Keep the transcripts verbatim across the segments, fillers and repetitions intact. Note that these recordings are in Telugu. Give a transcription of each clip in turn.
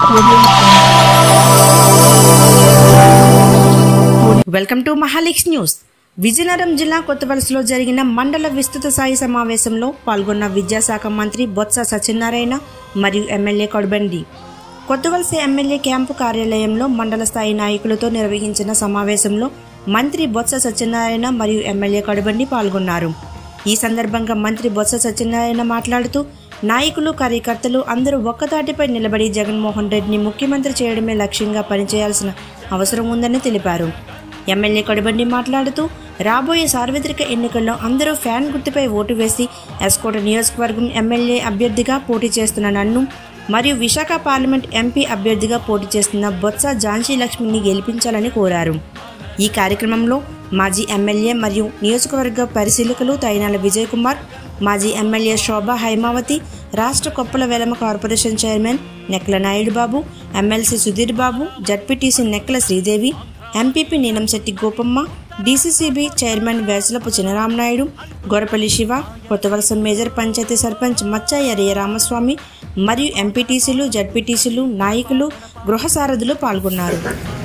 Welcome to Mahalix news. Vizianagaram జిల్లా కొత్తవలసలో జరిగిన మండల విస్తృత స్థాయి సమావేశంలో పాల్గొన్న విద్యాశాఖ మంత్రి బొత్స సత్యనారాయణ మరియు MLA Kadubandi. Kothavalasa MLA camp కార్యాలయంలో మండల స్థాయి నాయకులతో నిర్వహించిన సమావేశంలో మంత్రి బొత్స సత్యనారాయణ మరియు ఎమ్మెల్యే కడుబండి పాల్గొన్నారు. ఈ సందర్భంగా మంత్రి బొత్స సత్యనారాయణ మాట్లాడుతూ, నాయకులు కార్యకర్తలు అందరూ ఒక్కతాటిపై నిలబడి జగన్మోహన్ రెడ్డిని ముఖ్యమంత్రి చేయడమే లక్ష్యంగా పనిచేయాల్సిన అవసరం ఉందని తెలిపారు. ఎమ్మెల్యే కడుబండి మాట్లాడుతూ, రాబోయే సార్వత్రిక ఎన్నికల్లో అందరూ ఫ్యాన్ గుర్తుపై ఓటు వేసి ఎస్కోట నియోజకవర్గం ఎమ్మెల్యే అభ్యర్థిగా పోటీ చేస్తున్న నన్ను మరియు విశాఖ పార్లమెంట్ ఎంపీ అభ్యర్థిగా పోటీ చేస్తున్న బొత్స ఝాన్సీ లక్ష్మిని గెలిపించాలని కోరారు. ఈ కార్యక్రమంలో మాజీ ఎమ్మెల్యే మరియు నియోజకవర్గ పరిశీలకులు తైనాల విజయ్ కుమార్, మాజీ ఎమ్మెల్యే శోభా హైమావతి, రాష్ట్ర Koppula Velama corporation chairman Nekla Naidu Babu, MLC Sudheer Babu, ZPTC Nekla Sridevi, MPP Neelamsetti Gopamma, DCCB chairman Vesalapu Chinaramanaidu, Gorapalli Siva, Kothavalasa major panchayat sarpanch Machayarayya Ramaswamy మరియు ఎంపీటీసీలు, జడ్పీటీసీలు, నాయకులు, గృహ సారథులు పాల్గొన్నారు.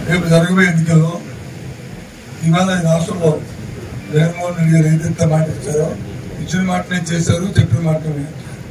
ఇవాళ రాష్ట్రంలో జగన్మోహన్ రెడ్డి గారు ఏదైతే మాట ఇచ్చారో ఇచ్చిన మాటనే చేశారు, చెప్పిన మాటనే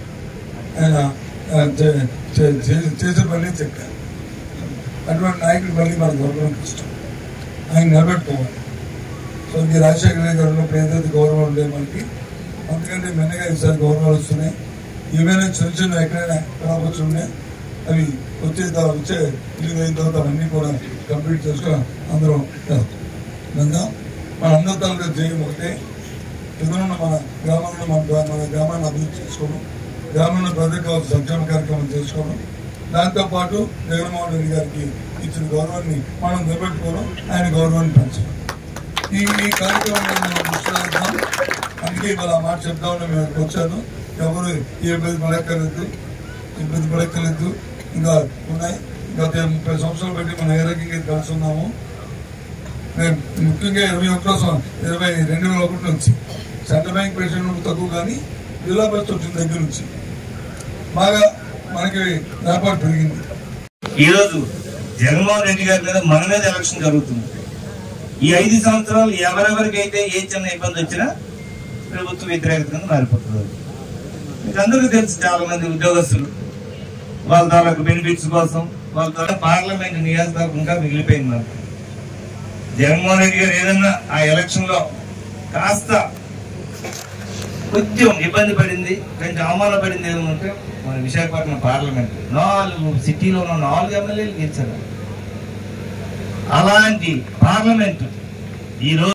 ఆయన చేసే పని చెప్పారు. అటువంటి నాయకుడు మళ్ళీ మన గౌరవం ఇష్టం, ఆయన నిలబెట్టుకోవాలి. సో ఈ రాజశేఖర రెడ్డి గారు ఉన్నప్పుడు ఏదైతే గౌరవం ఉండే మనకి, అందుకంటే మెన్నగా ఈసారి గౌరవాలు వస్తున్నాయి. ఏమైనా చిన్న చిన్న ఎక్కడైనా రావచ్చు ఉన్నాయి, అవి వచ్చే వచ్చే ఇల్లు అయిన తర్వాత అవన్నీ కూడా కంప్లీట్ చేసుకొని అందరం వెళ్దాం. మన అందరి తాలూకా జయం ఒకటే, ఎదురున్న మన గ్రామంలో మన మన గ్రామాన్ని అభివృద్ధి చేసుకోవడం, గ్రామంలో ప్రజలకు కావాల్సిన సంక్షేమ కార్యక్రమం చేసుకోవడం, దాంతోపాటు జగన్మోహన్ రెడ్డి గారికి ఇచ్చిన గౌరవాన్ని మనం నిలబెట్టుకోవడం, ఆయన గౌరవాన్ని పెంచడం. ఈ ఈ కార్యక్రమాన్ని మనం దృష్టిస్తాం. అందుకే ఇవాళ ఆ మాట చెప్దామని మేము వచ్చాను. ఎవరు ఏ ఇబ్బంది పడక్కర్లేదు, ఇబ్బంది పడక్కర్లేదు. ఇంకా ఉన్నాయి, గత ముప్పై సంవత్సరాలు బట్టి మనం ఏ రకంగా కలిసి ఉన్నాము. మేము ముఖ్యంగా ఇరవై ఒకటో ఇరవై రెండు వేల ఒకటి నుంచి సెంట్రల్ బ్యాంక్ ప్రెసిడెంట్ తక్కువ, కానీ జిల్లా పరిషత్ వచ్చిన దగ్గర నుంచి బాగా మనకి వ్యాపారం పెరిగింది. ఈరోజు జగన్మోహన్ రెడ్డి గారి మీద మన మీద ఎలక్షన్ జరుగుతుంది. ఈ ఐదు సంవత్సరాలు ఎవరెవరికైతే ఏ చిన్న ఇబ్బంది వచ్చినా ప్రభుత్వ వ్యతిరేకతగా మారిపోతున్నారు. మీకు అందరికీ తెలుసు, చాలా మంది ఉద్యోగస్తులు వాళ్ళ తాలూకు బెనిఫిట్స్ కోసం వాళ్ళ తాలూకు పార్లమెంట్ నియోజకవర్గంగా మిగిలిపోయింది. మనకు జగన్మోహన్ రెడ్డి గారు ఏదన్నా ఆ ఎలక్షన్ లో కాస్త కొంచెం ఇబ్బంది పడింది, కొంచెం అవమాన పడింది ఏమంటే మన విశాఖపట్నం పార్లమెంట్ నాలుగు సిటీలో ఉన్న నాలుగు ఎమ్మెల్యేలు గెలిచారు. అలాంటి పార్లమెంట్ ఈరోజు